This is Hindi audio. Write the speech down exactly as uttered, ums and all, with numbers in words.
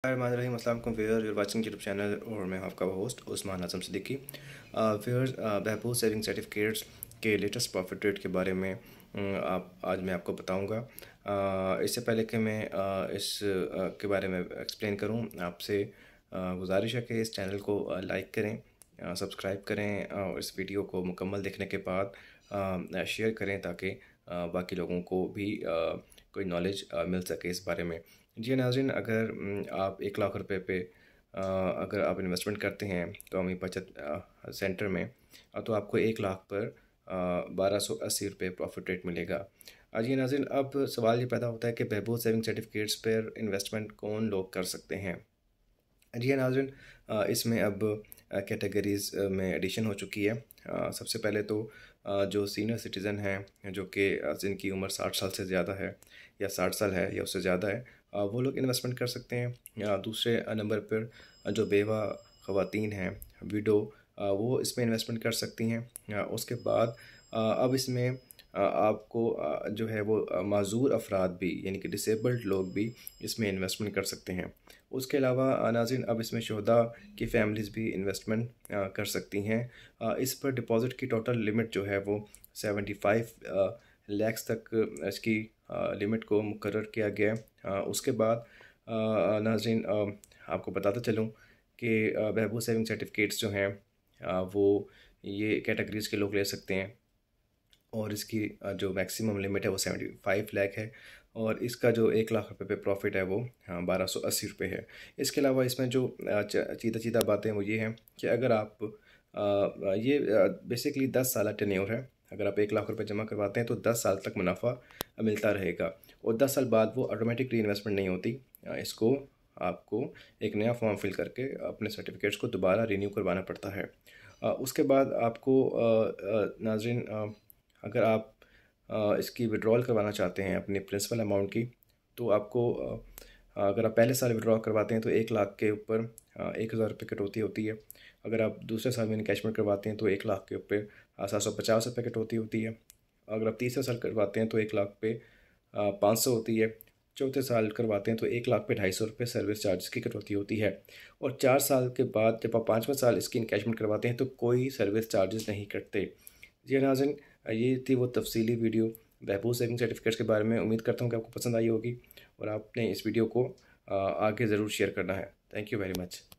Bismillahirrahmanirrahim। अस्सलाम वालेकुम viewer, you are watching YouTube channel और मैं आपका host Usman Azam Siddiqui. Viewers, Behbood saving certificates के लेटेस्ट प्रॉफिट रेट के बारे में अम, आप आज मैं आपको बताऊंगा। अ, इससे पहले कि मैं अ, इस अ, के बारे में एक्सप्लेन करूं, आपसे अ, गुजारिश है कि इस चैनल को लाइक करें, सब्सक्राइब करें और इस वीडियो को मुकम्मल देखने के बाद शेयर करें ताकि अ, बाकी लोगों को भी अ, कोई नॉलेज मिल सके इस बारे में। जी नाज़रीन, अगर अम, आप एक लाख रुपए पे अ, अगर आप इन्वेस्टमेंट करते हैं तो अमी बचत अ, सेंटर में, अ, तो आपको एक लाख पर बारह सौ अस्सी रुपये प्रॉफिट रेट मिलेगा। अ, जी नाज़रीन, अब सवाल ये पैदा होता है कि बहबूद सेविंग सर्टिफिकेट्स पर इन्वेस्टमेंट कौन लोग कर सकते हैं। जी नाज़रीन, अ, इसमें अब कैटेगरीज़ में एडिशन हो चुकी है। अ, सबसे पहले तो अ, जो सीनियर सिटीज़न हैं, जो कि अ, जिनकी उम्र साठ साल से ज़्यादा है या साठ साल है या उससे ज़्यादा है, अ, वो लोग इन्वेस्टमेंट कर सकते हैं। या दूसरे नंबर पर अ, जो बेवा ख़वातीन हैं, विडो, अ, वो इसमें इन्वेस्टमेंट कर सकती हैं। अ, उसके बाद अ, अब इसमें अ, आपको अ, जो है वो अ, माज़ूर अफराद भी, यानी कि डिसेबल्ड लोग भी इसमें इन्वेस्टमेंट कर सकते हैं। उसके अलावा अ, नाज़रीन, अब इसमें शुहदा की फ़ैमिलीज़ भी इन्वेस्टमेंट अ, कर सकती हैं। अ, इस पर डिपॉज़िट की टोटल लिमिट जो है वो सेवेंटी फाइव लैक्स तक इसकी अ, लिमिट को मुकर्रर किया गया है। अ, उसके बाद अ, नाज़रीन, अ, आपको बताता चलूँ कि अ, बहबूद सेविंग सर्टिफिकेट्स जो हैं, अ, वो ये कैटेगरीज़ के लोग ले सकते हैं और इसकी अ, जो मैक्सिमम लिमिट है वो सेवेंटी फाइव लाख है और इसका जो एक लाख रुपए पे प्रॉफिट है वो हाँ बारह सौ अस्सी रुपये है। इसके अलावा इसमें जो चीदा चीदा बातें वो ये हैं कि अगर आप अ, ये बेसिकली दस साल टेन्योर है। अगर आप एक लाख रुपए जमा करवाते हैं तो दस साल तक मुनाफा मिलता रहेगा और दस साल बाद वो ऑटोमेटिक री इन्वेस्टमेंट नहीं होती। अ, इसको आपको एक नया फॉर्म फिल करके अपने सर्टिफिकेट्स को दोबारा रिन्यू करवाना पड़ता है। अ, उसके बाद आपको अ, अ, नाज़रीन, अ, अगर आप अ, इसकी विड्रॉल करवाना चाहते हैं अपने प्रिंसिपल अमाउंट की, तो आपको अ, अगर आप पहले साल विड्रॉ करवाते हैं तो एक लाख के ऊपर एक हज़ार रुपये कटौती होती है। अगर आप दूसरे साल में इनकैशमेंट करवाते हैं तो एक लाख के ऊपर सात सौ पचास रुपये कटौती होती है। अगर आप तीसरे साल करवाते हैं तो एक लाख पे पाँच सौ होती है। चौथे साल करवाते हैं तो एक लाख पे ढाई सौ रुपये सर्विस चार्ज की कटौती होती है। और चार साल के बाद जब आप पाँचवें साल इसकी इनकैशमेंट करवाते हैं तो कोई सर्विस चार्जेस नहीं कटते। जी नाज़रीन, ये थी वो तफसीली वीडियो बहबूद सेविंग सर्टिफिकेट्स के बारे में। उम्मीद करता हूँ कि आपको पसंद आई होगी और आपने इस वीडियो को आगे ज़रूर शेयर करना है। Thank you very much.